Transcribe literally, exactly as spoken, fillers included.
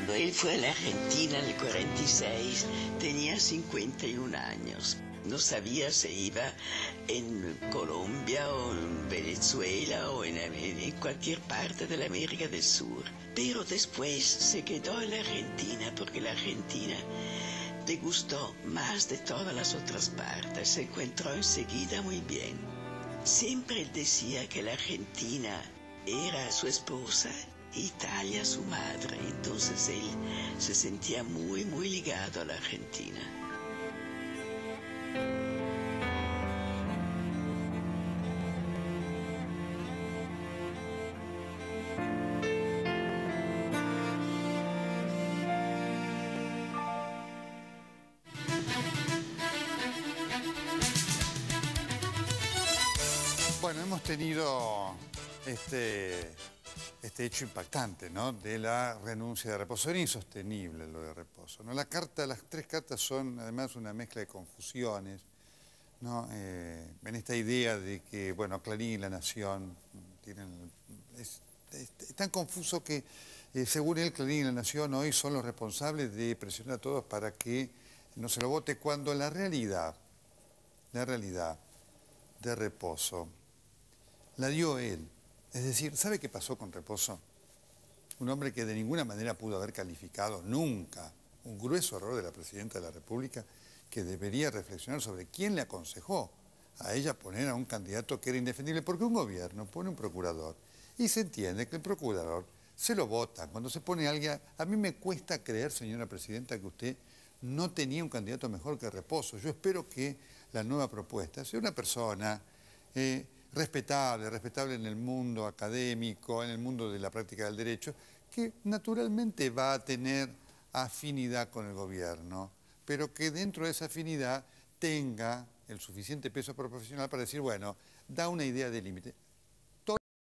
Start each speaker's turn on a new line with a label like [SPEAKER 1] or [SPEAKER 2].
[SPEAKER 1] Cuando él fue a la Argentina en el cuarenta y seis, tenía cincuenta y un años. No sabía si iba en Colombia o en Venezuela o en, en cualquier parte de la América del Sur. Pero después se quedó en la Argentina porque la Argentina le gustó más de todas las otras partes. Se encontró enseguida muy bien. Siempre él decía que la Argentina era su esposa, Italia su madre. Entonces él se sentía muy, muy ligado a la Argentina.
[SPEAKER 2] Bueno, hemos tenido este, este hecho impactante, ¿no? De la renuncia de Reposo. Era insostenible lo de Reposo, ¿no? La carta, las tres cartas son además una mezcla de confusiones, ¿no? Eh, en esta idea de que, bueno, Clarín y La Nación tienen... Es, es, es tan confuso que, eh, según él, Clarín y La Nación hoy son los responsables de presionar a todos para que no se lo vote, cuando la realidad, la realidad de Reposo la dio él. Es decir, ¿sabe qué pasó con Reposo? Un hombre que de ninguna manera pudo haber calificado nunca un grueso error de la Presidenta de la República, que debería reflexionar sobre quién le aconsejó a ella poner a un candidato que era indefendible, porque un gobierno pone un procurador y se entiende que el procurador se lo vota. Cuando se pone a alguien, a mí me cuesta creer, señora Presidenta, que usted no tenía un candidato mejor que Reposo. Yo espero que la nueva propuesta sea una persona eh, respetable, respetable en el mundo académico, en el mundo de la práctica del derecho, que naturalmente va a tener afinidad con el gobierno, pero que dentro de esa afinidad tenga el suficiente peso profesional para decir, bueno, da una idea de límite.